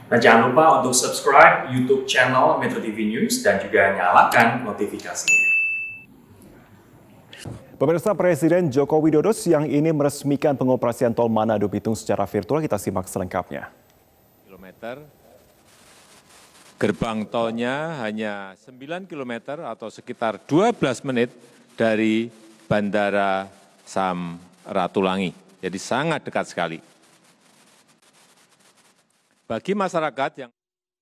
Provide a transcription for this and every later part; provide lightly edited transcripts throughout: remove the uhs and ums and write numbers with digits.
Dan jangan lupa untuk subscribe YouTube channel Metro TV News dan juga nyalakan notifikasinya. Pemirsa, Presiden Joko Widodo siang ini meresmikan pengoperasian tol Manado Bitung secara virtual. Kita simak selengkapnya. Gerbang tolnya hanya 9 km atau sekitar 12 menit dari Bandara Samratulangi. Jadi sangat dekat sekali. Bagi masyarakat yang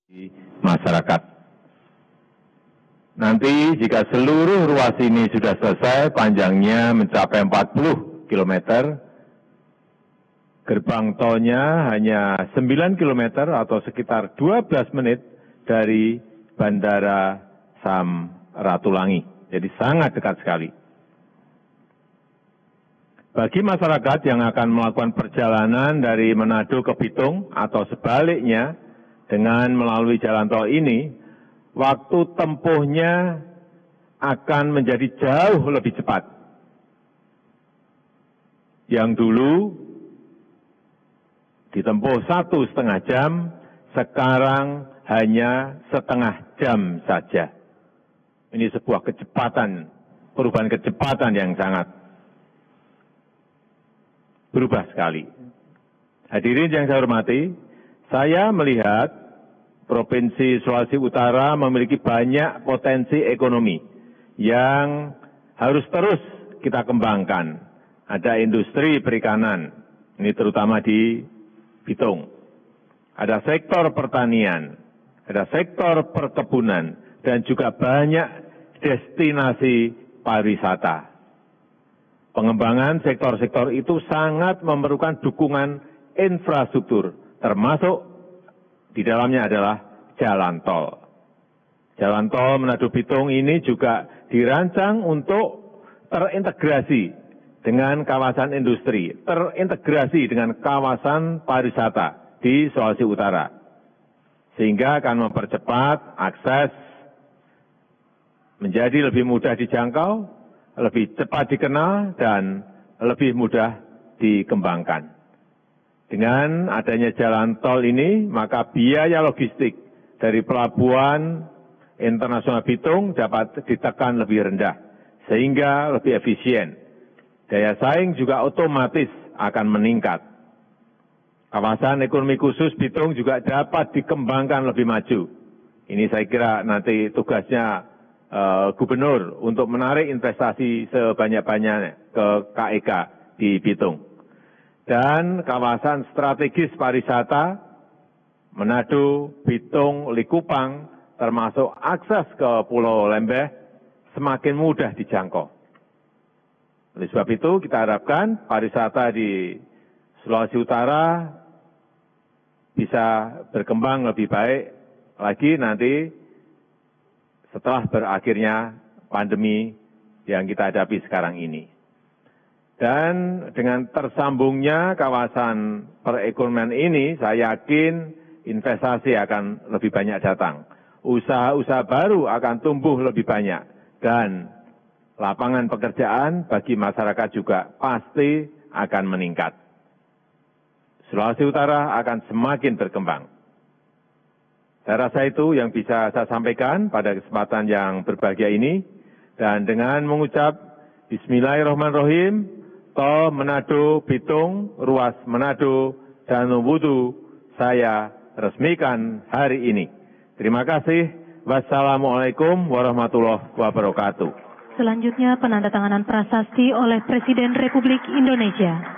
nanti jika seluruh ruas ini sudah selesai, panjangnya mencapai 40 km, gerbang tolnya hanya 9 km atau sekitar 12 menit dari Bandara Samratulangi. Jadi sangat dekat sekali. Bagi masyarakat yang akan melakukan perjalanan dari Manado ke Bitung atau sebaliknya dengan melalui jalan tol ini, waktu tempuhnya akan menjadi jauh lebih cepat. Yang dulu ditempuh 1,5 jam, sekarang hanya setengah jam saja. Ini sebuah kecepatan, perubahan kecepatan yang sangat berubah sekali. Hadirin yang saya hormati, saya melihat Provinsi Sulawesi Utara memiliki banyak potensi ekonomi yang harus terus kita kembangkan. Ada industri perikanan, ini terutama di Bitung. Ada sektor pertanian, ada sektor perkebunan, dan juga banyak destinasi pariwisata. Pengembangan sektor-sektor itu sangat memerlukan dukungan infrastruktur, termasuk di dalamnya adalah jalan tol. Jalan tol Manado Bitung ini juga dirancang untuk terintegrasi dengan kawasan industri, terintegrasi dengan kawasan pariwisata di Sulawesi Utara. Sehingga akan mempercepat akses menjadi lebih mudah dijangkau, lebih cepat dikenal, dan lebih mudah dikembangkan. Dengan adanya jalan tol ini, maka biaya logistik dari Pelabuhan Internasional Bitung dapat ditekan lebih rendah, sehingga lebih efisien. Daya saing juga otomatis akan meningkat. Kawasan ekonomi khusus Bitung juga dapat dikembangkan lebih maju. Ini saya kira nanti tugasnya Gubernur untuk menarik investasi sebanyak-banyaknya ke KEK di Bitung. Dan kawasan strategis pariwisata Manado, Bitung, Likupang, termasuk akses ke Pulau Lembeh semakin mudah dijangkau. Oleh sebab itu kita harapkan pariwisata di Sulawesi Utara bisa berkembang lebih baik lagi nanti setelah berakhirnya pandemi yang kita hadapi sekarang ini. Dan dengan tersambungnya kawasan perekonomian ini, saya yakin investasi akan lebih banyak datang. Usaha-usaha baru akan tumbuh lebih banyak. Dan lapangan pekerjaan bagi masyarakat juga pasti akan meningkat. Sulawesi Utara akan semakin berkembang. Saya rasa itu yang bisa saya sampaikan pada kesempatan yang berbahagia ini. Dan dengan mengucap Bismillahirrahmanirrahim, Tol Manado Bitung, ruas Manado Danau Wudu, saya resmikan hari ini. Terima kasih. Wassalamualaikum warahmatullahi wabarakatuh. Selanjutnya penandatanganan prasasti oleh Presiden Republik Indonesia.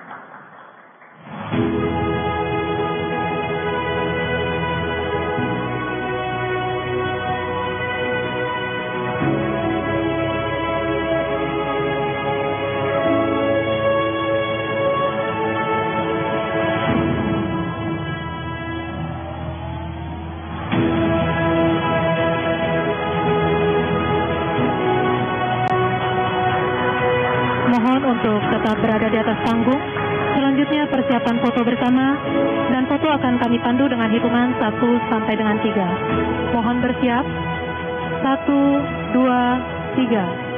Mohon untuk tetap berada di atas panggung. Selanjutnya persiapan foto bersama, dan foto akan kami pandu dengan hitungan 1 sampai dengan 3. Mohon bersiap. 1, 2, 3.